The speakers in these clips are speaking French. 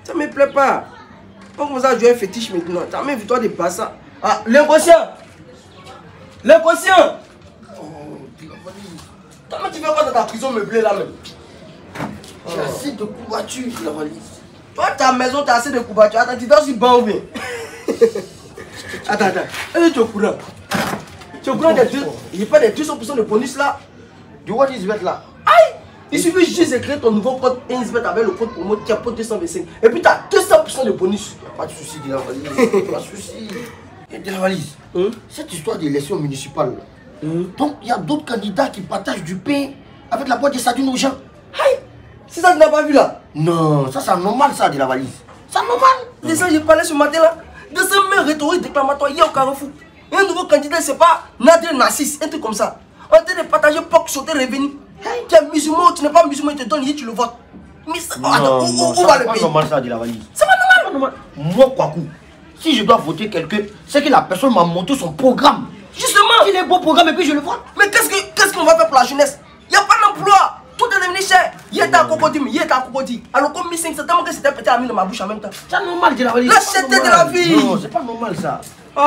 Ça me plaît pas. On commence à jouer un fétiche maintenant. T'as même victoire de Bassa. Ah, l'inconscient. L'inconscient. Comment tu fais quoi dans ta prison meublée là même? J'ai assez de coups battus, la valise. Toi, ta maison, t'as assez de coups battus. Attends, tu dors sur banc ou bien? Attends. Est-ce que tu es au courant? Tu es au courant des deux? Il n'y a pas des 200% de bonus là? Du what is bet là? Aïe! Il suffit juste de créer ton nouveau code Insbet avec le code promo Tiapo 225. Et puis tu as 200% de bonus. Il n'y a pas de souci de la valise. Pas de souci. Et de la valise. Cette histoire d'élection municipale là. Donc il y a d'autres candidats qui partagent du pain avec la boîte de sardines aux gens. Aïe! C'est ça que tu n'as pas vu là? Non, ça c'est normal ça de la valise. C'est normal. C'est ça que j'ai parlé ce matin là. De ce même rhétorique déclamatoire hier au Carrefour. Et un nouveau candidat, c'est pas Nadir Nassis, un truc comme ça. On train de partager POC sauter revenu. Tu es musulman ou tu n'es pas musulman, il te donne, tu le votes. Mais attends, où va le pays? C'est pas normal ça de la valise. C'est pas normal. Moi, Kwaku, si je dois voter quelqu'un, c'est que la personne m'a monté son programme. Justement. Il est beau programme et puis je le vote. Mais qu'est-ce qu'on va faire pour la jeunesse? Il n'y a pas d'emploi. Tout est devenu cher. Il était à Cocody, mais il était à Cocody. Alors comme 1500, tellement que c'était pété à la mine dans ma bouche en même temps. C'est normal de la valise. La cherté de la vie. Non, c'est pas normal ça.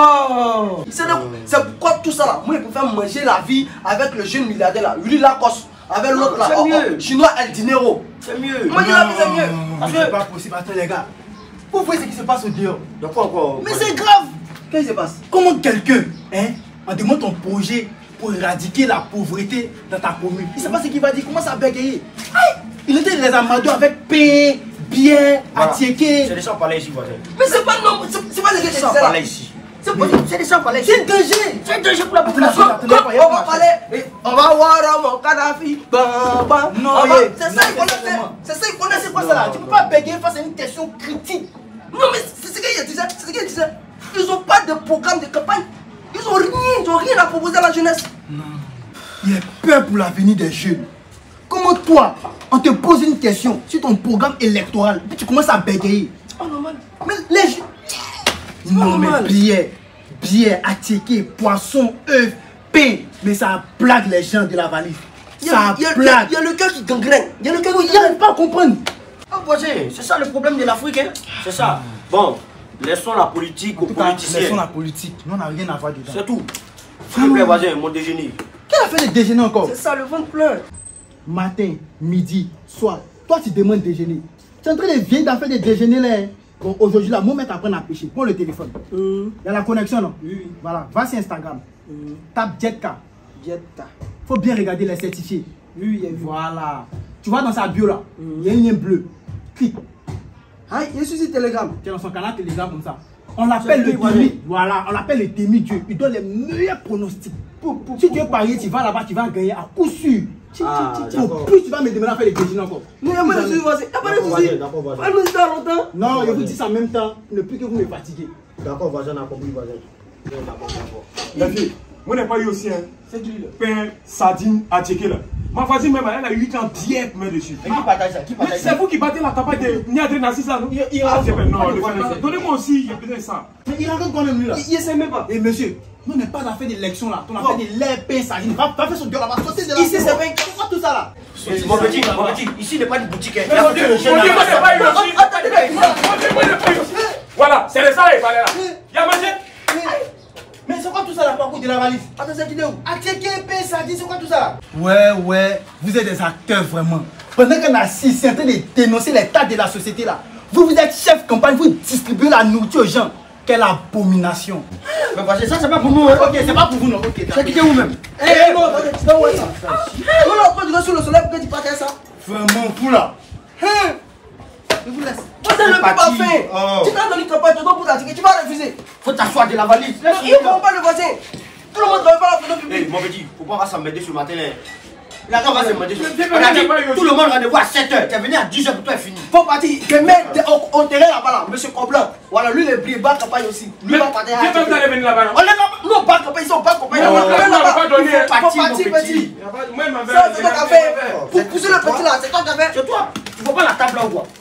Oh. C'est pourquoi tout ça là, moi je préfère manger la vie avec le jeune milliardaire là, Willy Lacoste, avec l'autre là, chinois El Dinero. C'est mieux. Moi je la vie c'est mieux. C'est pas possible, attends les gars. Vous voyez ce qui se passe au dehors? De quoi encore? Mais c'est grave. Qu'est-ce qui se passe? Comment quelqu'un, on demande ton projet pour éradiquer la pauvreté dans ta commune. Il sait pas ce qu'il va dire, comment ça bégayer. Il était les amadous avec pain, bière, attiéké. C'est des gens parler ici, voisin. Mais c'est pas non, c'est pas les gars qui gens parler ici. C'est des gens parler ici. C'est danger. C'est danger pour la population. On va parler, on va voir mon Kadhafi. Non, c'est ça, il connaît. C'est ça, il connaît. C'est quoi ça là? Tu peux pas bégayer face à une question critique. Non, mais c'est ce qu'il disait. Ils ont pas de programme de campagne. Ils ont rien à proposer à la jeunesse. Non. Il y a peur pour l'avenir des jeunes. Comment toi, on te pose une question sur ton programme électoral, puis tu commences à bégayer? C'est pas normal. Mais les jeunes. Non, mais bière, attiéké, poisson, œufs, pain. Mais ça plague les gens de la valise. Ça plague. Il y a le cœur qui gangrène. Il y a le cœur qui Il n'arrive pas à comprendre. Ah, voisin, c'est ça le problème de l'Afrique, hein? C'est ça. Bon, laissons la politique aux politiciens. Laissons la politique. Nous, on n'a rien à voir dedans. C'est tout. S'il vous plaît, voisin, mon déjeuner. Quel a fait le déjeuner encore? C'est ça, le ventre plein. Matin, midi, soir. Toi, tu demandes déjeuner. Tu es en train de vieillir d'affaire de déjeuner là. Bon, aujourd'hui, là, mon maître apprend à pêcher. Prends le téléphone. Il y a la connexion, non? Oui. Voilà, va sur Instagram. Tape Jetka. Faut bien regarder les certifiés. Oui, il y a vu. Voilà. Tu vois dans sa bio là, il y a une lien bleu. Clique. Ah, il est sur Telegram. Tu es dans son canal Telegram comme ça. On l'appelle le Témi. Voilà, on l'appelle le Témi Dieu. Il donne les meilleurs pronostics. Si tu veux parier, tu vas là-bas, tu vas gagner à coup sûr. Plus tu vas me demander à faire les déjeuners encore. Non, il n'y a pas de souci, voisin. Il n'y a pas de souci. Elle nous dit dans longtemps. Non, je vous dis ça en même temps. Ne plus que vous me fatiguez. D'accord, voisin, on a compris, voisin. D'accord. La fille, moi n'ai pas eu aussi, hein. C'est du pain, sardine, attiéké là. Ma voisine même, elle a 8 ans bien pour mettre dessus. Et qui partage ça? Mais c'est vous qui battez la campagne de Niadé Nassis là, non? Donnez-moi aussi, j'ai besoin de ça. Mais il raconte quand même lui là. Il essaie même pas. Et monsieur, nous n'est pas affaire d'élection là. On a fait de l'air, pain, sardine. Va faire son gueule là-bas. Ici, c'est vrai. C'est quoi tout ça là? Mon petit, ici n'est pas une boutique. Voilà, c'est le ça là, il fallait là. Il y a mangé. Mais c'est quoi tout ça là, par contre de la valise? Attends, c'est qui est où? Attiéké, pain, sardine, c'est quoi tout ça? Ouais, vous êtes des acteurs vraiment. Pendant qu'un assist est en train de dénoncer l'état de la société là, vous êtes chef de campagne, vous distribuez la nourriture aux gens. Quelle abomination! Mais parce que ça, c'est pas pour nous, hein? Ok, c'est pas pour vous, non? Ok, c'est qui est où même? Eh, non, attendez, tu dois voir ça. Non, quand tu vas sur le soleil, pourquoi tu partages ça? Vraiment, vous là. Je vous laisse. Moi, c'est le plus parfait. Tu t'as donné une campagne, tu dois pour t'attirer, tu vas refuser. Faut t'asseoir de la valise. Il ne comprend pas le voisin. Tout le monde ne travaille pas la photo publique. Mon petit, faut pas s'emmerder ce matin là. Là, on va se demander. On a dit, tout le monde rendez-vous à 7h. Tu es venu à 10h pour toi, c'est fini. Faut partir. Je mets au terrain là-bas, là, monsieur Coblan. Voilà, lui, il est bas campagne aussi. Lui, va partir. Vous allez venir là-bas. On est là, nous, on part campagne, ils sont pas campagne. On va pas donner. Faut partir, petit. Moi, ma Ça, c'est toi qui as fait. Pour pousser le petit là, c'est toi qui as fait. C'est toi. Tu vois pas la table là ou quoi?